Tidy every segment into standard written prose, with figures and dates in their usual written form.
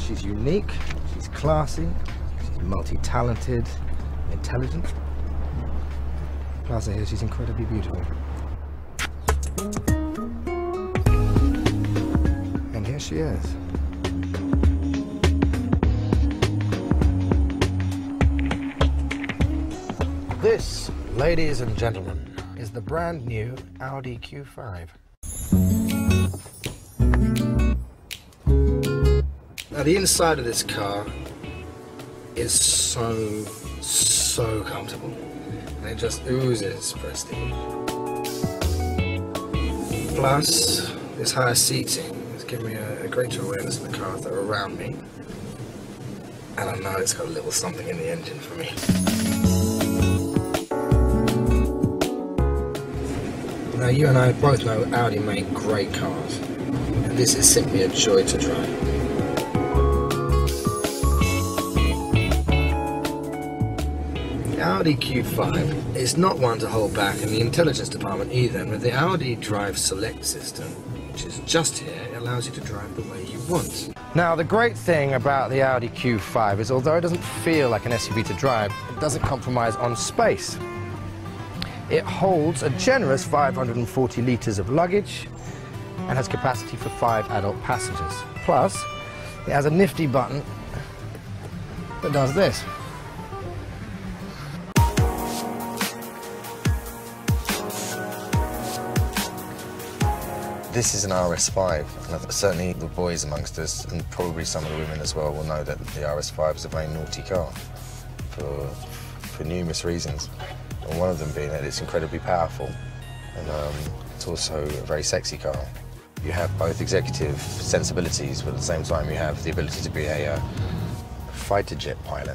she's unique, she's classy, she's multi-talented, intelligent. Plus I hear she's incredibly beautiful. And here she is. This, ladies and gentlemen, is the brand new Audi Q5. Now the inside of this car is so comfortable, and it just oozes prestige. Plus, this higher seating has given me a greater awareness of the cars that are around me, and I know it's got a little something in the engine for me. Now you and I both know Audi make great cars, and this is simply a joy to drive. The Audi Q5 is not one to hold back in the intelligence department either, and with the Audi Drive Select system, which is just here, it allows you to drive the way you want. Now the great thing about the Audi Q5 is although it doesn't feel like an SUV to drive, it doesn't compromise on space. It holds a generous 540 litres of luggage and has capacity for 5 adult passengers. Plus, it has a nifty button that does this. This is an RS5, and certainly the boys amongst us, and probably some of the women as well, will know that the RS5 is a very naughty car for numerous reasons. And one of them being that it's incredibly powerful, and it's also a very sexy car. You have both executive sensibilities, but at the same time you have the ability to be a fighter jet pilot.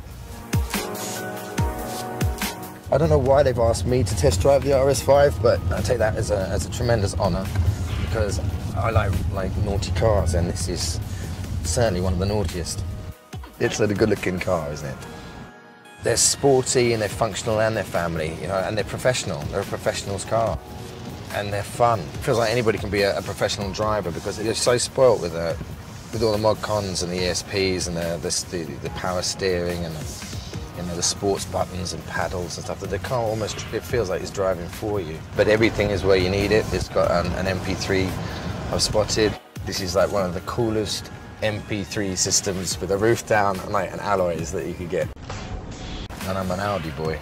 I don't know why they've asked me to test drive the RS5, but I take that as a tremendous honour, because I like naughty cars, and this is certainly one of the naughtiest. It's a good-looking car, isn't it? They're sporty and they're functional and they're family, you know, and they're professional. They're a professional's car, and they're fun. It feels like anybody can be a professional driver because they're so spoilt with all the mod cons and the ESPs and the power steering and the sports buttons and paddles and stuff, that the car almost, it feels like it's driving for you. But everything is where you need it. It's got an MP3 I've spotted. This is like one of the coolest MP3 systems with a roof down and alloys that you could get. And I'm an Audi boy.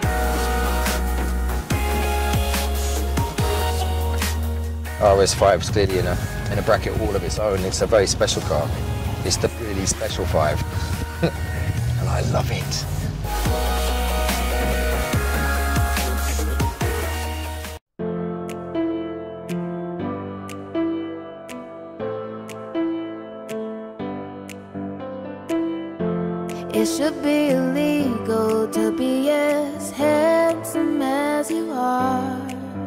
RS5 is clearly in a bracket all of its own. It's a very special car. It's the really special 5. And I love it. It should be illegal to be as handsome as you are.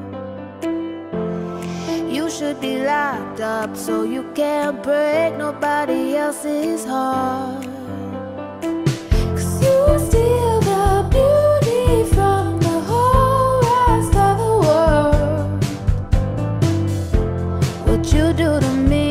You should be locked up so you can't break nobody else's heart. 'Cause you steal the beauty from the whole rest of the world. What you do to me